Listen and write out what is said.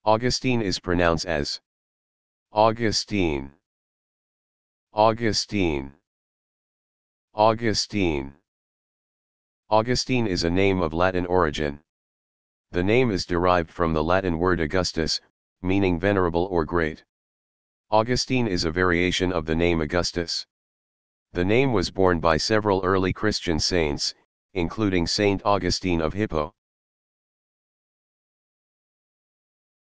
Augustine is pronounced as Augustine, Augustine, Augustine. Augustine is a name of Latin origin. The name is derived from the Latin word Augustus, meaning venerable or great. Augustine is a variation of the name Augustus. The name was borne by several early Christian saints, including Saint Augustine of Hippo.